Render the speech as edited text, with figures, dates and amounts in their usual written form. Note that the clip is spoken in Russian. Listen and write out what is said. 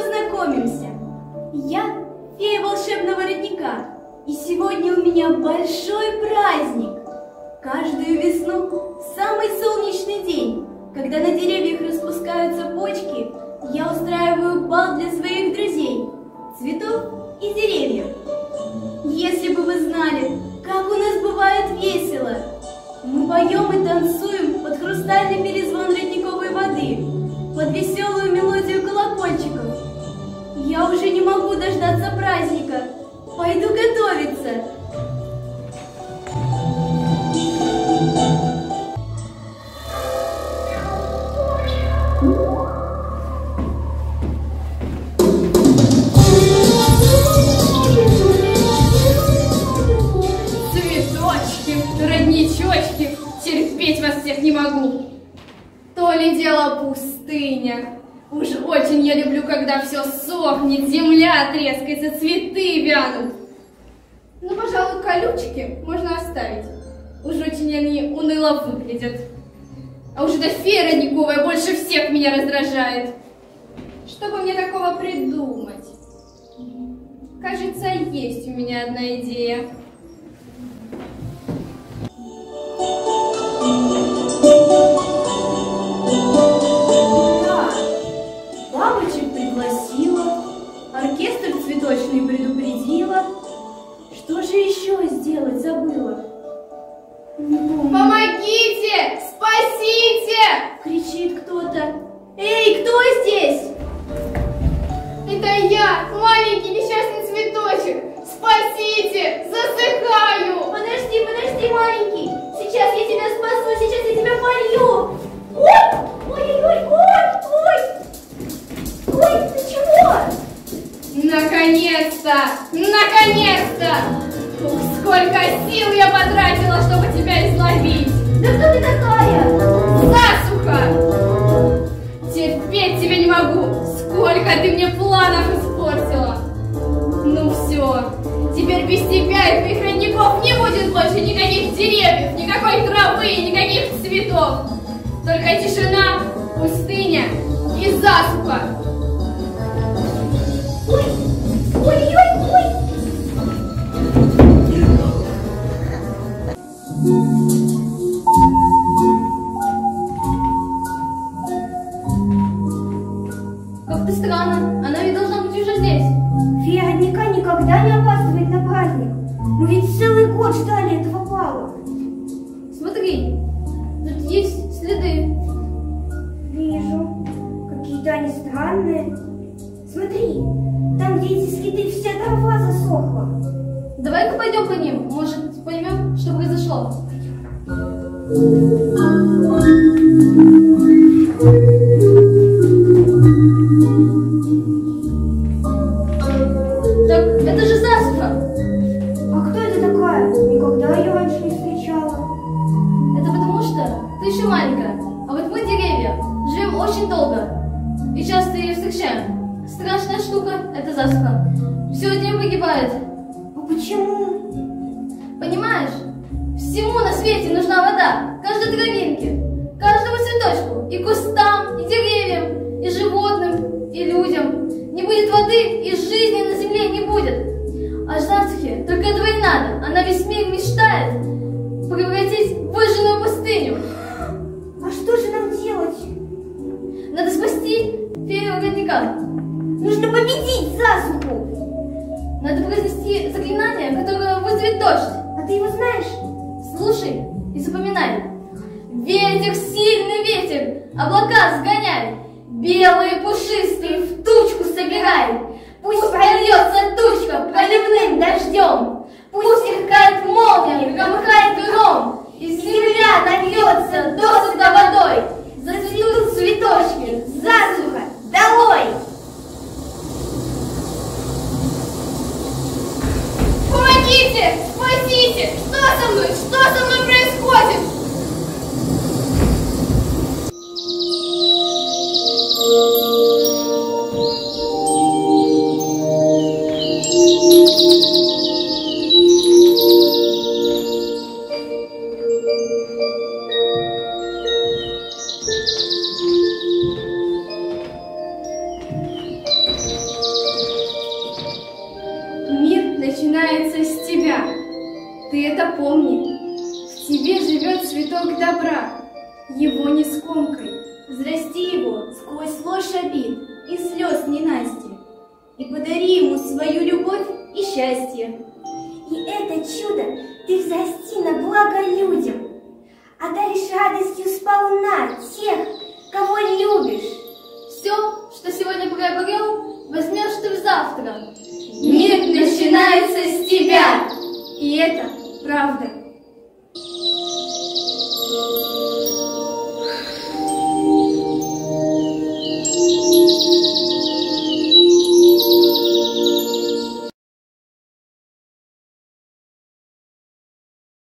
познакомимся. Я фея волшебного родника, и сегодня у меня большой праздник. Каждую весну, в самый солнечный день, когда на деревьях распускаются почки, я устраиваю бал для своих друзей, цветов и деревьев. Если бы вы знали, как у нас бывает весело. Мы поем и танцуем под хрустальный перезвон родниковой воды, под веселую мелодию колокольчиков. Я уже не могу дождаться праздника. Пойду готовиться. Цветочки, родничочки, терпеть вас всех не могу. То ли дело пустыня. Уж очень я люблю, когда все сохнет, земля трескается, цветы вянут. Ну, пожалуй, колючки можно оставить. Уж очень они уныло выглядят. А уж эта фея родниковая больше всех меня раздражает. Что бы мне такого придумать? Кажется, есть у меня одна идея. Бабочек пригласила, оркестр цветочный предупредила. Что же еще сделать забыла? Не помню. Помогите! Спасите! Кричит кто-то. Эй, кто здесь? Это я, маленький несчастный цветочек. Спасите! Засыхаю! Подожди, маленький. Сейчас я тебя спасу, сейчас я тебя полью. Ой, ты чего? Наконец-то! Наконец-то! Ух, сколько сил я потратила, чтобы тебя изловить! Да кто ты такая? Засуха! Терпеть тебя не могу! Сколько ты мне планов испортила! Ну все, теперь без тебя и твоих родников не будет больше никаких деревьев, никакой травы, никаких цветов! Только тишина, пустыня и засуха! Ой! Как-то странно, она ведь должна быть уже здесь. Фея родника никогда не опаздывает на праздник. Мы ведь целый год ждали этого бала. Смотри, тут есть следы. Вижу. Какие-то они странные. Смотри, там, где эти следы, вся трава засохла. Давай-ка пойдем по ним, может, поймем, что произошло. Так, это же засуха. А кто это такая? Никогда ее раньше не встречала. Это потому что ты еще маленькая, а вот мы, деревья, живем очень долго и часто ее встречаем. Страшная штука – это засуха. Все от нее погибает. А почему? Понимаешь? Всему на свете нужна вода. Каждой травинке, каждому цветочку, и кустам, и деревьям, и животным, и людям. Не будет воды, и жизни на земле не будет. А засухе только этого и надо. Она весь мир мечтает превратить в выжженную пустыню. А что же нам делать? Надо спасти фею родника. Нужно победить засуху. Надо произнести заклинание, которое вызовет дождь. А ты его знаешь? Слушай и запоминай. Ветер, сильный ветер, облака сгоняй, белые пушистые в тучку собирай. Пусть прольется тучка проливным дождем, пусть сверкает молния, громыхает гром, и земля нальется досыта водой. Зацветут цветочки, засуха, долой! Помогите! Спасите! Что со мной? Что со мной происходит? ты это помни. В тебе живет цветок добра, его не скомкай. Взрасти его сквозь ложь обид и слез ненасти, и подари ему свою любовь и счастье. И это чудо ты взрасти на благо людям, одаришь радостью сполна тех, кого любишь. Все, что сегодня приобрел, возьмешь ты завтра. Мир начинается с тебя. И это правда.